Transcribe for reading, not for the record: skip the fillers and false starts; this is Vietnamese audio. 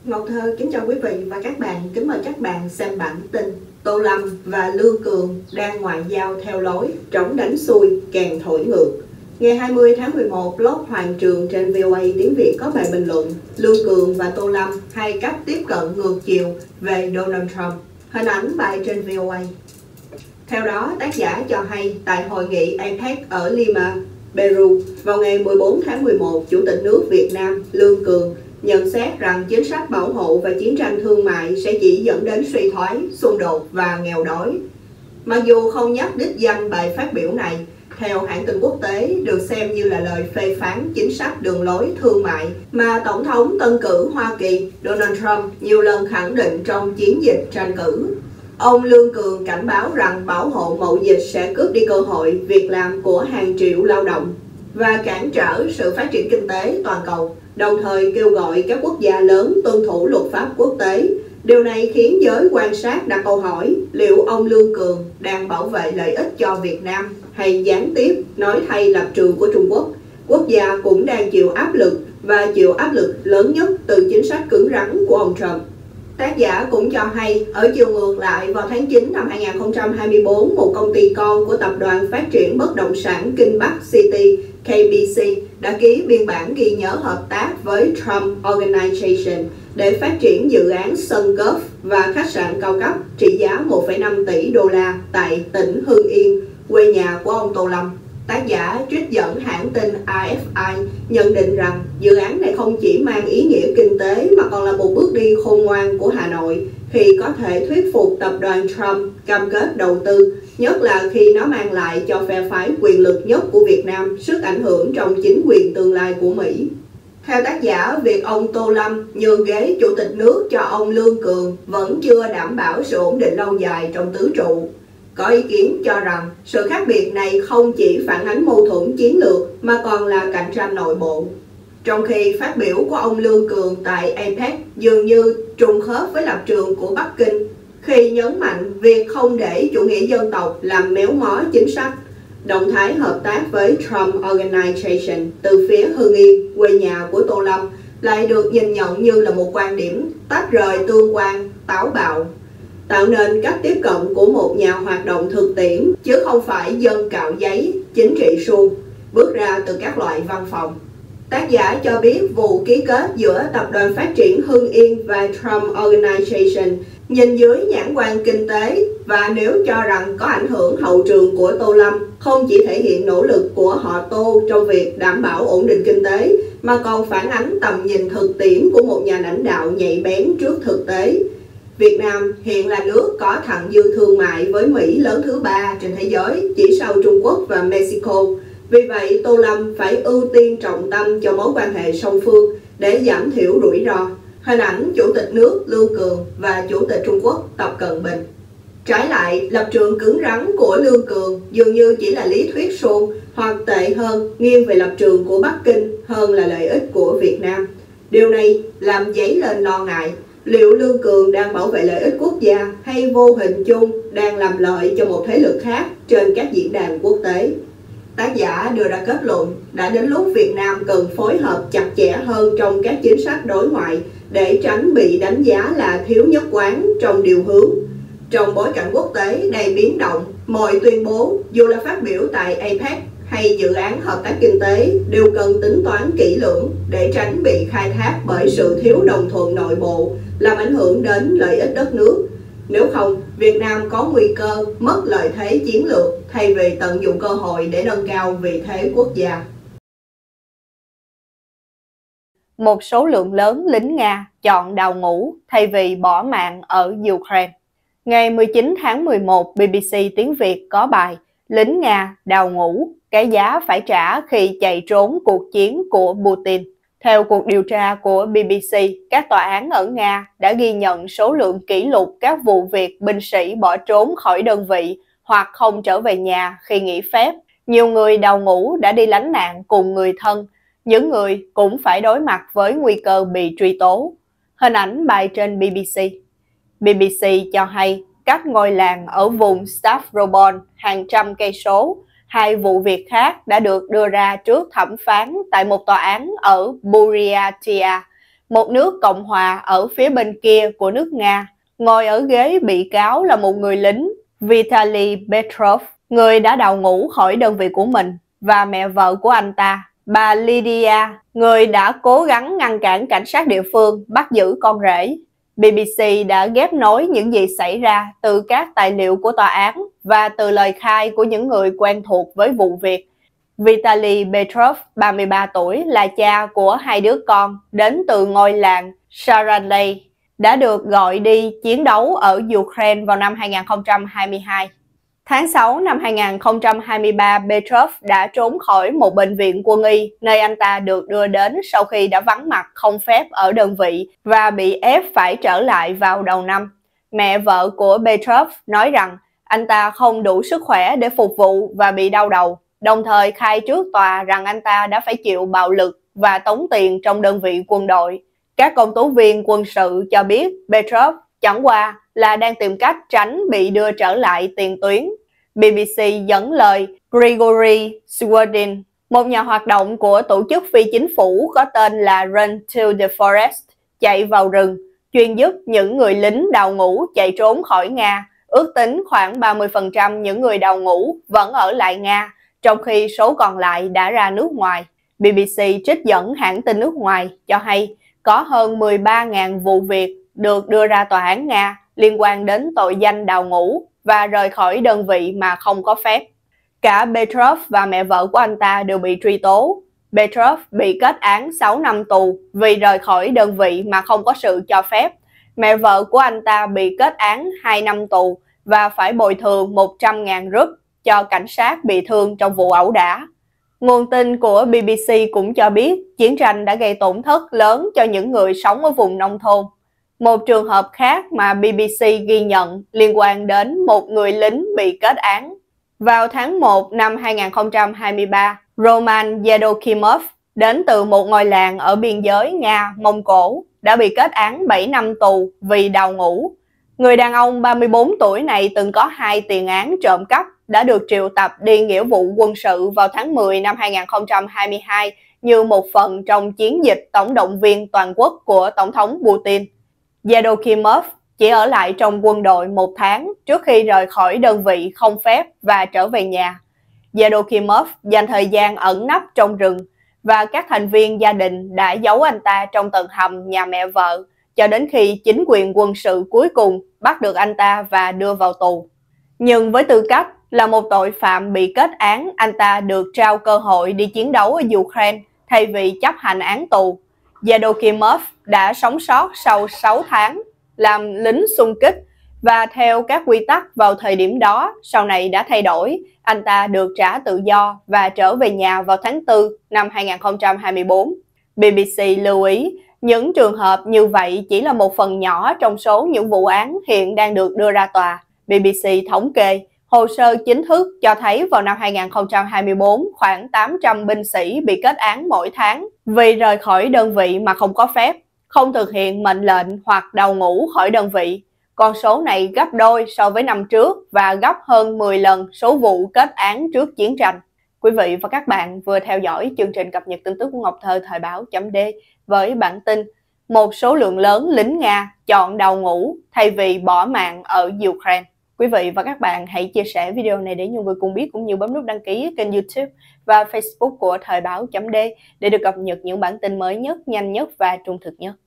Ngọc Thơ kính chào quý vị và các bạn, kính mời các bạn xem bản tin Tô Lâm và Lương Cường đang ngoại giao theo lối trống đánh xuôi, kèn thổi ngược. Ngày 20 tháng 11, blog Hoàng Trường trên VOA tiếng Việt có bài bình luận Lương Cường và Tô Lâm hay cách tiếp cận ngược chiều về Donald Trump. Hình ảnh bài trên VOA. Theo đó, tác giả cho hay tại hội nghị APEC ở Lima, Peru vào ngày 14 tháng 11, Chủ tịch nước Việt Nam Lương Cường nhận xét rằng chính sách bảo hộ và chiến tranh thương mại sẽ chỉ dẫn đến suy thoái, xung đột và nghèo đói. Mặc dù không nhắc đích danh bài phát biểu này, theo hãng tin quốc tế được xem như là lời phê phán chính sách đường lối thương mại mà Tổng thống tân cử Hoa Kỳ Donald Trump nhiều lần khẳng định trong chiến dịch tranh cử. Ông Lương Cường cảnh báo rằng bảo hộ mậu dịch sẽ cướp đi cơ hội việc làm của hàng triệu lao động và cản trở sự phát triển kinh tế toàn cầu, đồng thời kêu gọi các quốc gia lớn tuân thủ luật pháp quốc tế. Điều này khiến giới quan sát đặt câu hỏi liệu ông Lương Cường đang bảo vệ lợi ích cho Việt Nam hay gián tiếp nói thay lập trường của Trung Quốc. Quốc gia cũng đang chịu áp lực và chịu áp lực lớn nhất từ chính sách cứng rắn của ông Trump. Tác giả cũng cho hay, ở chiều ngược lại, vào tháng 9 năm 2024, một công ty con của tập đoàn phát triển bất động sản Kinh Bắc City KBC đã ký biên bản ghi nhớ hợp tác với Trump Organization để phát triển dự án sân golf và khách sạn cao cấp trị giá 1,5 tỷ đô la tại tỉnh Hưng Yên, quê nhà của ông Tô Lâm. Tác giả trích dẫn hãng tin AFI nhận định rằng dự án này không chỉ mang ý nghĩa kinh tế mà còn là một bước đi khôn ngoan của Hà Nội khi có thể thuyết phục tập đoàn Trump cam kết đầu tư, nhất là khi nó mang lại cho phe phái quyền lực nhất của Việt Nam sức ảnh hưởng trong chính quyền tương lai của Mỹ. Theo tác giả, việc ông Tô Lâm nhường ghế chủ tịch nước cho ông Lương Cường vẫn chưa đảm bảo sự ổn định lâu dài trong tứ trụ. Có ý kiến cho rằng sự khác biệt này không chỉ phản ánh mâu thuẫn chiến lược mà còn là cạnh tranh nội bộ. Trong khi phát biểu của ông Lương Cường tại APEC dường như trùng khớp với lập trường của Bắc Kinh khi nhấn mạnh việc không để chủ nghĩa dân tộc làm méo mó chính sách. Động thái hợp tác với Trump Organization từ phía Hưng Yên, quê nhà của Tô Lâm, lại được nhìn nhận như là một quan điểm tách rời tương quan, táo bạo, tạo nên cách tiếp cận của một nhà hoạt động thực tiễn chứ không phải dân cạo giấy, chính trị suông, bước ra từ các loại văn phòng. Tác giả cho biết vụ ký kết giữa Tập đoàn Phát triển Hưng Yên và Trump Organization nhìn dưới nhãn quan kinh tế, và nếu cho rằng có ảnh hưởng hậu trường của Tô Lâm không chỉ thể hiện nỗ lực của họ Tô trong việc đảm bảo ổn định kinh tế mà còn phản ánh tầm nhìn thực tiễn của một nhà lãnh đạo nhạy bén trước thực tế. Việt Nam hiện là nước có thặng dư thương mại với Mỹ lớn thứ 3 trên thế giới, chỉ sau Trung Quốc và Mexico. Vì vậy, Tô Lâm phải ưu tiên trọng tâm cho mối quan hệ song phương để giảm thiểu rủi ro. Hình ảnh Chủ tịch nước Lương Cường và Chủ tịch Trung Quốc Tập Cận Bình. Trái lại, lập trường cứng rắn của Lương Cường dường như chỉ là lý thuyết suông, hoặc tệ hơn, nghiêng về lập trường của Bắc Kinh hơn là lợi ích của Việt Nam. Điều này làm dấy lên lo ngại liệu Lương Cường đang bảo vệ lợi ích quốc gia hay vô hình chung đang làm lợi cho một thế lực khác trên các diễn đàn quốc tế. Tác giả đưa ra kết luận đã đến lúc Việt Nam cần phối hợp chặt chẽ hơn trong các chính sách đối ngoại để tránh bị đánh giá là thiếu nhất quán trong điều hướng. Trong bối cảnh quốc tế đầy biến động, mọi tuyên bố dù là phát biểu tại APEC hay dự án hợp tác kinh tế đều cần tính toán kỹ lưỡng để tránh bị khai thác bởi sự thiếu đồng thuận nội bộ, làm ảnh hưởng đến lợi ích đất nước. Nếu không, Việt Nam có nguy cơ mất lợi thế chiến lược thay vì tận dụng cơ hội để nâng cao vị thế quốc gia. Một số lượng lớn lính Nga chọn đào ngũ thay vì bỏ mạng ở Ukraine. Ngày 19 tháng 11, BBC tiếng Việt có bài Lính Nga đào ngũ, cái giá phải trả khi chạy trốn cuộc chiến của Putin. Theo cuộc điều tra của BBC, các tòa án ở Nga đã ghi nhận số lượng kỷ lục các vụ việc binh sĩ bỏ trốn khỏi đơn vị hoặc không trở về nhà khi nghỉ phép. Nhiều người đào ngũ đã đi lánh nạn cùng người thân. Những người cũng phải đối mặt với nguy cơ bị truy tố. Hình ảnh bài trên BBC. BBC cho hay các ngôi làng ở vùng Stavropol hàng trăm cây số, 2 vụ việc khác đã được đưa ra trước thẩm phán tại một tòa án ở Buryatia. một nước Cộng hòa ở phía bên kia của nước Nga. Ngồi ở ghế bị cáo là một người lính, Vitaly Petrov, người đã đào ngũ khỏi đơn vị của mình, và mẹ vợ của anh ta, bà Lydia, người đã cố gắng ngăn cản cảnh sát địa phương bắt giữ con rể. BBC đã ghép nối những gì xảy ra từ các tài liệu của tòa án và từ lời khai của những người quen thuộc với vụ việc. Vitaly Petrov, 33 tuổi, là cha của hai đứa con đến từ ngôi làng Saranday, đã được gọi đi chiến đấu ở Ukraine vào năm 2022. Tháng 6 năm 2023, Petrov đã trốn khỏi một bệnh viện quân y, nơi anh ta được đưa đến sau khi đã vắng mặt không phép ở đơn vị và bị ép phải trở lại vào đầu năm. Mẹ vợ của Petrov nói rằng anh ta không đủ sức khỏe để phục vụ và bị đau đầu, đồng thời khai trước tòa rằng anh ta đã phải chịu bạo lực và tống tiền trong đơn vị quân đội. Các công tố viên quân sự cho biết Petrov chẳng qua là đang tìm cách tránh bị đưa trở lại tiền tuyến. BBC dẫn lời Grigory Swerdin, một nhà hoạt động của tổ chức phi chính phủ có tên là Run to the Forest, chạy vào rừng, chuyên giúp những người lính đào ngũ chạy trốn khỏi Nga. Ước tính khoảng 30% những người đào ngũ vẫn ở lại Nga, trong khi số còn lại đã ra nước ngoài. BBC trích dẫn hãng tin nước ngoài cho hay có hơn 13.000 vụ việc được đưa ra tòa án Nga liên quan đến tội danh đào ngũ và rời khỏi đơn vị mà không có phép. Cả Petrov và mẹ vợ của anh ta đều bị truy tố. Petrov bị kết án 6 năm tù vì rời khỏi đơn vị mà không có sự cho phép. Mẹ vợ của anh ta bị kết án 2 năm tù và phải bồi thường 100.000 rúp cho cảnh sát bị thương trong vụ ẩu đả. Nguồn tin của BBC cũng cho biết chiến tranh đã gây tổn thất lớn cho những người sống ở vùng nông thôn. Một trường hợp khác mà BBC ghi nhận liên quan đến một người lính bị kết án. Vào tháng 1 năm 2023, Roman Yedokimov đến từ một ngôi làng ở biên giới Nga-Mông Cổ đã bị kết án 7 năm tù vì đào ngũ. Người đàn ông 34 tuổi này từng có 2 tiền án trộm cắp, đã được triệu tập đi nghĩa vụ quân sự vào tháng 10 năm 2022 như một phần trong chiến dịch tổng động viên toàn quốc của Tổng thống Putin. Yedokimov chỉ ở lại trong quân đội 1 tháng trước khi rời khỏi đơn vị không phép và trở về nhà. Yedokimov dành thời gian ẩn nấp trong rừng và các thành viên gia đình đã giấu anh ta trong tầng hầm nhà mẹ vợ cho đến khi chính quyền quân sự cuối cùng bắt được anh ta và đưa vào tù. Nhưng với tư cách là một tội phạm bị kết án, anh ta được trao cơ hội đi chiến đấu ở Ukraine thay vì chấp hành án tù. Yedokimov đã sống sót sau 6 tháng làm lính xung kích và theo các quy tắc vào thời điểm đó sau này đã thay đổi. Anh ta được trả tự do và trở về nhà vào tháng 4 năm 2024. BBC lưu ý, những trường hợp như vậy chỉ là một phần nhỏ trong số những vụ án hiện đang được đưa ra tòa. BBC thống kê, hồ sơ chính thức cho thấy vào năm 2024, khoảng 800 binh sĩ bị kết án mỗi tháng vì rời khỏi đơn vị mà không có phép, không thực hiện mệnh lệnh hoặc đào ngũ khỏi đơn vị. Con số này gấp đôi so với năm trước và gấp hơn 10 lần số vụ kết án trước chiến tranh. Quý vị và các bạn vừa theo dõi chương trình cập nhật tin tức của Ngọc Thơ thời báo.d với bản tin một số lượng lớn lính Nga chọn đào ngũ thay vì bỏ mạng ở Ukraine. Quý vị và các bạn hãy chia sẻ video này để nhiều người cùng biết, cũng như bấm nút đăng ký kênh YouTube và Facebook của thời báo.d để được cập nhật những bản tin mới nhất, nhanh nhất và trung thực nhất.